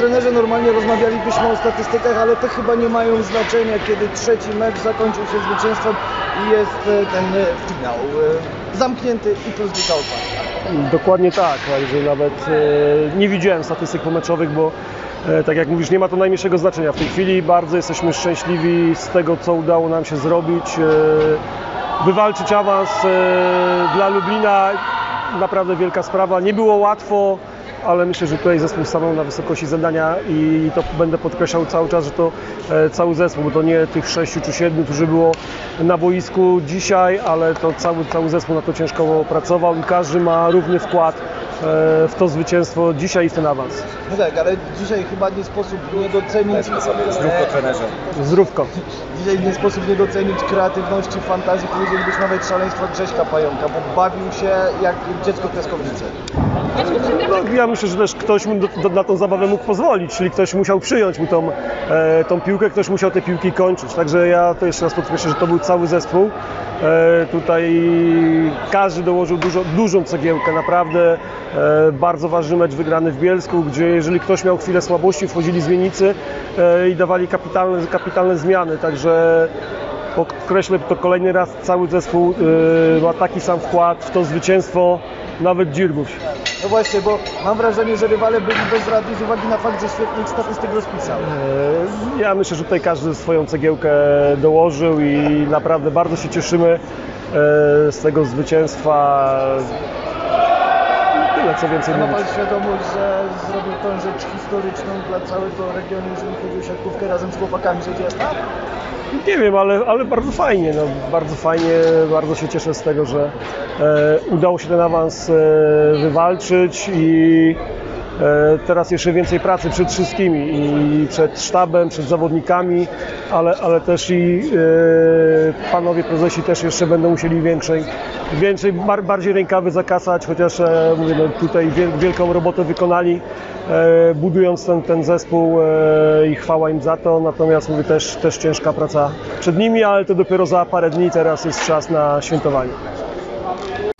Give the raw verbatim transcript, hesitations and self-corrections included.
trenerze, normalnie rozmawialibyśmy o statystykach, ale te chyba nie mają znaczenia, kiedy trzeci mecz zakończył się zwycięstwem i jest ten finał zamknięty i plus dwa otwarta. Dokładnie tak, że nawet e, nie widziałem statystyk pomeczowych, bo e, tak jak mówisz, nie ma to najmniejszego znaczenia. W tej chwili bardzo jesteśmy szczęśliwi z tego, co udało nam się zrobić. E, wywalczyć awans e, dla Lublina, naprawdę wielka sprawa. Nie było łatwo, ale myślę, że tutaj zespół stanął na wysokości zadania i to będę podkreślał cały czas, że to e, cały zespół, bo to nie tych sześciu czy siedmiu, którzy było na boisku dzisiaj, ale to cały, cały zespół na to ciężko pracował i każdy ma równy wkład e, w to zwycięstwo dzisiaj i w ten awans. No tak, ale dzisiaj chyba nie sposób nie docenić... Zdrówko trenerze. Zdrówko. Dzisiaj nie sposób nie docenić kreatywności, fantazji, powiedzielibyśmy nawet szaleństwa Grześka Pająka, bo bawił się jak dziecko w piaskownicy. No, ja myślę, że też ktoś mu do, do, na tą zabawę mógł pozwolić, czyli ktoś musiał przyjąć mu tą, e, tą piłkę, ktoś musiał te piłki kończyć. Także ja to jeszcze raz podkreślę, że to był cały zespół. E, tutaj każdy dołożył dużo, dużą cegiełkę, naprawdę e, bardzo ważny mecz wygrany w Bielsku, gdzie jeżeli ktoś miał chwilę słabości, wchodzili zmiennicy e, i dawali kapitalne, kapitalne zmiany. Także podkreślę to kolejny raz, cały zespół e, ma taki sam wkład w to zwycięstwo, nawet Dzirguś. No właśnie, bo mam wrażenie, że rywale byli bezradni z uwagi na fakt, że świetnie ich statystyk rozpisał. Ja myślę, że tutaj każdy swoją cegiełkę dołożył i naprawdę bardzo się cieszymy z tego zwycięstwa. Tyle, co więcej Ma mówić. pan świadomość, że zrobił tą rzecz historyczną dla całego regionu, jeżeli chodzi o siatkówkę razem z chłopakami z Odziasta? Nie wiem, ale, ale bardzo fajnie, no, bardzo fajnie, bardzo się cieszę z tego, że e, udało się ten awans e, wywalczyć i e, teraz jeszcze więcej pracy przed wszystkimi i przed sztabem, przed zawodnikami, ale, ale też i e, panowie prezesi też jeszcze będą musieli większej, więcej, bar, bardziej rękawy zakasać, chociaż e, mówię, no, tutaj wiel, wielką robotę wykonali. E, budując ten, ten zespół e, i chwała im za to, natomiast mówię, też, też ciężka praca przed nimi, ale to dopiero za parę dni, teraz jest czas na świętowanie.